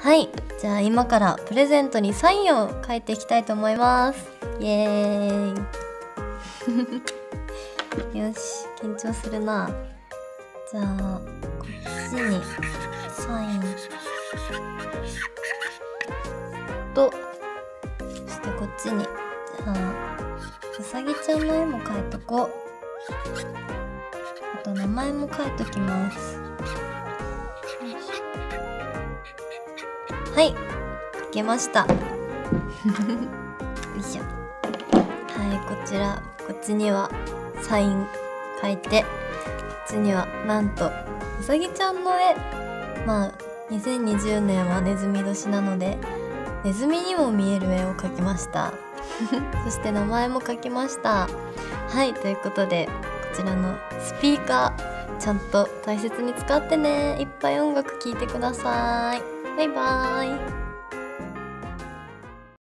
はい、じゃあ今からプレゼントにサインを書いていきたいと思います。イエーイよし、緊張するな。じゃあこっちにサインと、そしてこっちにじゃあうさぎちゃんの絵も描いとこう。あと名前も書いときます。はい、書けました。よいしょ。はい、こっちにはサイン書いて、こっちにはなんとうさぎちゃんの絵。まあ2020年はネズミ年なのでネズミにも見える絵を描きました。そして名前も書きました。はい、ということでこちらのスピーカーちゃんと大切に使ってね。いっぱい音楽聴いてください。バイバーイ。